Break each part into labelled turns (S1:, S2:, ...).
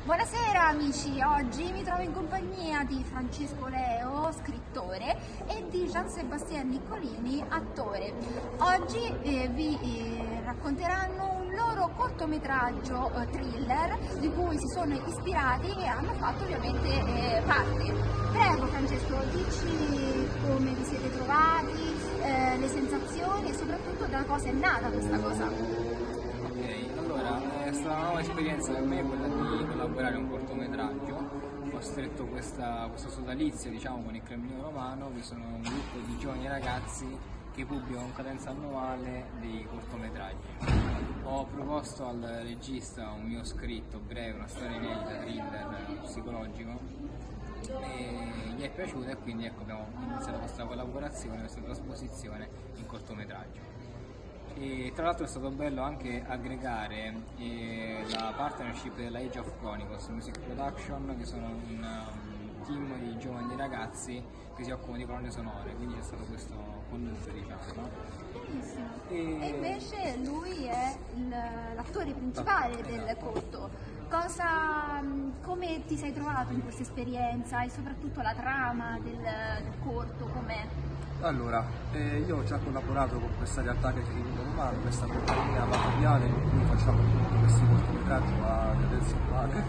S1: Buonasera amici, oggi mi trovo in compagnia di Francesco Leo, scrittore, e di Gian-Sébastien Niccolini, attore. Oggi vi racconteranno un loro cortometraggio thriller di cui si sono ispirati e hanno fatto ovviamente parte. Prego Francesco, dici come vi siete trovati, le sensazioni e soprattutto da cosa è nata questa cosa.
S2: Allora, è stata una nuova esperienza per me quella di collaborare a un cortometraggio. Ho stretto questo sodalizio, diciamo, con il Club Emilio Romano, che sono un gruppo di giovani ragazzi che pubblicano con cadenza annuale dei cortometraggi. Ho proposto al regista un mio scritto breve, una storia inedita, thriller psicologico, e gli è piaciuto e quindi ecco, abbiamo iniziato questa collaborazione, questa trasposizione in cortometraggio. E tra l'altro è stato bello anche aggregare la partnership della Age of Chronicles Music Production, che sono un team di giovani ragazzi che si occupano di colonne sonore, quindi c'è stato questo connubio, diciamo, no?
S1: Benissimo. E invece lui è l'attore principale del corto. Come ti sei trovato in questa esperienza e soprattutto la trama del corto, com'è?
S3: Allora, io ho già collaborato con questa realtà che è Club Emilio Romano, questa compagnia amatoriale con cui facciamo appunto questi cortometraggi a cadenza annuale.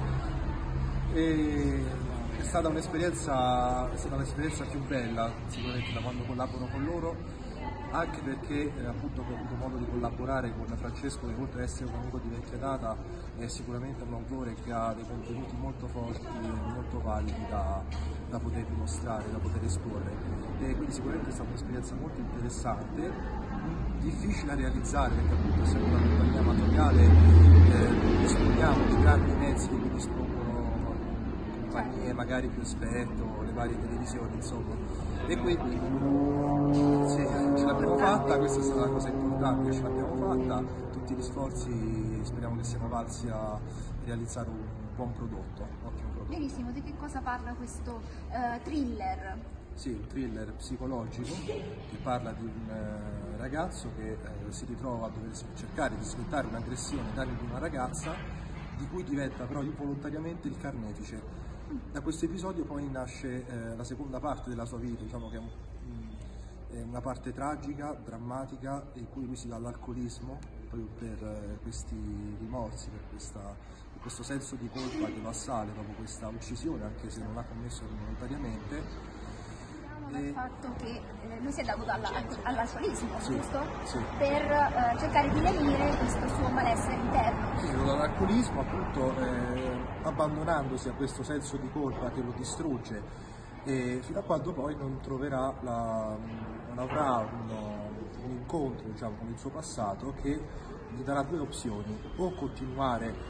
S3: E è stata un'esperienza più bella sicuramente da quando collaboro con loro, anche perché appunto ho avuto modo di collaborare con Francesco, che oltre ad essere un amico di vecchia data è sicuramente un autore che ha dei contenuti molto forti e molto validi da poter dimostrare, da poter esporre. E quindi sicuramente è stata un'esperienza molto interessante, difficile da realizzare perché appunto essendo una compagnia amatoriale disponiamo di grandi mezzi che dispongono compagnie magari più esperto, le varie televisioni insomma, e quindi sì, ce l'abbiamo fatta, questa è stata la cosa importante, ce l'abbiamo fatta, tutti gli sforzi speriamo che siano valsi a realizzare un buon prodotto, un ottimo prodotto.
S1: Benissimo, di che cosa parla questo thriller?
S3: Sì, un thriller psicologico che parla di un ragazzo che si ritrova a dover cercare di sfruttare un'aggressione da parte di una ragazza di cui diventa però involontariamente il carnefice. Da questo episodio poi nasce la seconda parte della sua vita, diciamo che è una parte tragica, drammatica, in cui lui si dà all'alcolismo proprio per questi rimorsi, per questo senso di colpa che lo assale dopo questa uccisione, anche se non l'ha commesso involontariamente.
S1: Il fatto che lui si è dato all'alcolismo,
S3: sì,
S1: giusto?
S3: Sì.
S1: Per cercare di lenire questo suo malessere interno.
S3: Sì, dall'alcolismo appunto abbandonandosi a questo senso di colpa che lo distrugge fino a quando poi non troverà, non avrà un incontro diciamo, con il suo passato che gli darà due opzioni: o continuare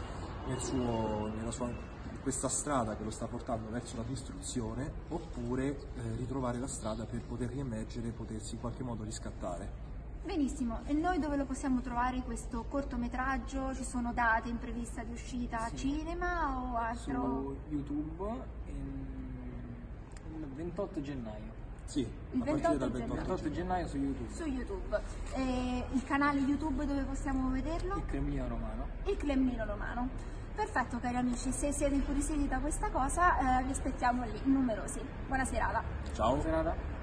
S3: in questa strada che lo sta portando verso la distruzione, oppure ritrovare la strada per poter riemergere e potersi in qualche modo riscattare.
S1: Benissimo, e noi dove lo possiamo trovare questo cortometraggio? Ci sono date in prevista di uscita a cinema o altro?
S2: Su YouTube il 28 gennaio.
S3: Sì,
S1: il
S3: a partire dal 28
S2: gennaio su YouTube.
S1: Su YouTube. Il canale YouTube dove possiamo vederlo?
S2: Il Club Emilio Romano.
S1: Il Club Emilio Romano. Perfetto cari amici, se siete incuriositi da questa cosa vi aspettiamo lì, numerosi. Buona serata.
S3: Ciao.
S2: Buona serata.